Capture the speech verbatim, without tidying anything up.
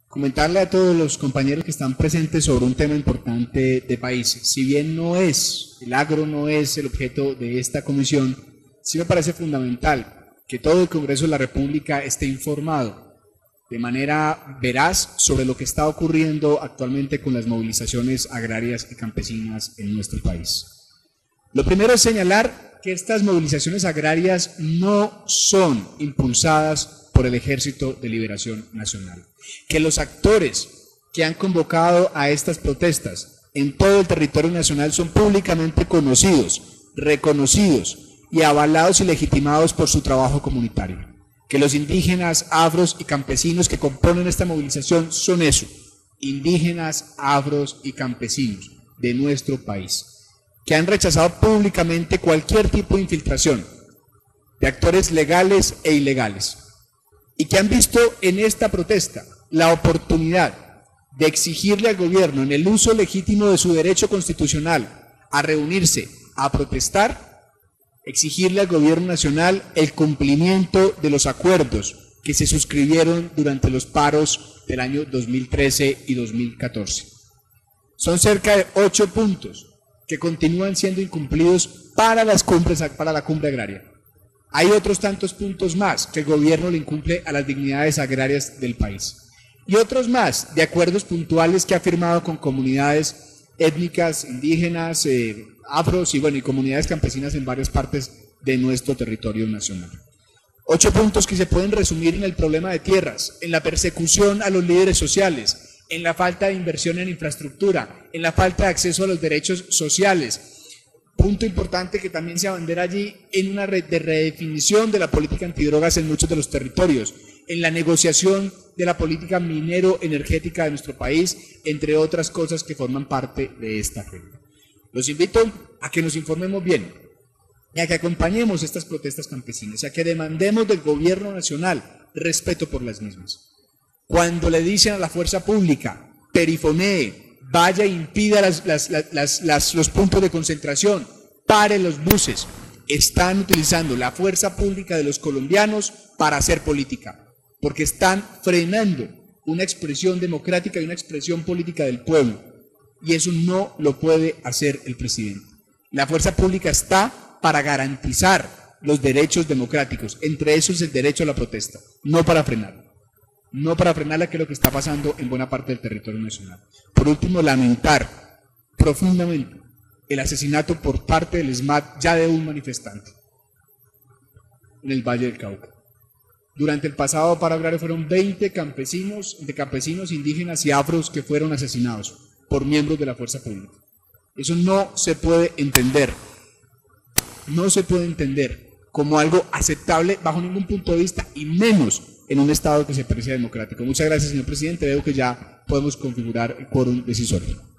comentarle a todos los compañeros que están presentes sobre un tema importante de país. Si bien no es, el agro no es el objeto de esta comisión, sí me parece fundamental que todo el Congreso de la República esté informado de manera veraz sobre lo que está ocurriendo actualmente con las movilizaciones agrarias y campesinas en nuestro país. Lo primero es señalar que estas movilizaciones agrarias no son impulsadas por el Ejército de Liberación Nacional, que los actores que han convocado a estas protestas en todo el territorio nacional son públicamente conocidos, reconocidos y avalados y legitimados por su trabajo comunitario, que los indígenas, afros y campesinos que componen esta movilización son eso, indígenas, afros y campesinos de nuestro país, que han rechazado públicamente cualquier tipo de infiltración de actores legales e ilegales, y que han visto en esta protesta la oportunidad de exigirle al gobierno, en el uso legítimo de su derecho constitucional a reunirse, a protestar, exigirle al gobierno nacional el cumplimiento de los acuerdos que se suscribieron durante los paros del año dos mil trece y dos mil catorce. Son cerca de ocho puntos que continúan siendo incumplidos para las cumbres, para la cumbre agraria. Hay otros tantos puntos más que el gobierno le incumple a las dignidades agrarias del país. Y otros más de acuerdos puntuales que ha firmado con comunidades étnicas, indígenas, eh, afros y, bueno, y comunidades campesinas en varias partes de nuestro territorio nacional. Ocho puntos que se pueden resumir en el problema de tierras, en la persecución a los líderes sociales, en la falta de inversión en infraestructura, en la falta de acceso a los derechos sociales. Punto importante que también se abandera allí en una red de redefinición de la política antidrogas en muchos de los territorios, en la negociación de la política minero-energética de nuestro país, entre otras cosas que forman parte de esta agenda. Los invito a que nos informemos bien y a que acompañemos estas protestas campesinas y a que demandemos del gobierno nacional respeto por las mismas. Cuando le dicen a la fuerza pública, perifonee, vaya e impida las, las, las, las, los puntos de concentración, pare los buses, están utilizando la fuerza pública de los colombianos para hacer política, porque están frenando una expresión democrática y una expresión política del pueblo, y eso no lo puede hacer el presidente. La fuerza pública está para garantizar los derechos democráticos, entre esos el derecho a la protesta, no para frenarlo. No para frenarla, que es lo que está pasando en buena parte del territorio nacional. Por último, lamentar profundamente el asesinato por parte del SMAT ya de un manifestante en el Valle del Cauca. Durante el pasado paro agrario fueron veinte campesinos, de campesinos, indígenas y afros que fueron asesinados por miembros de la fuerza pública. Eso no se puede entender, no se puede entender como algo aceptable bajo ningún punto de vista, y menos en un Estado que se parece democrático. Muchas gracias, señor presidente. Veo que ya podemos configurar el quórum decisorio.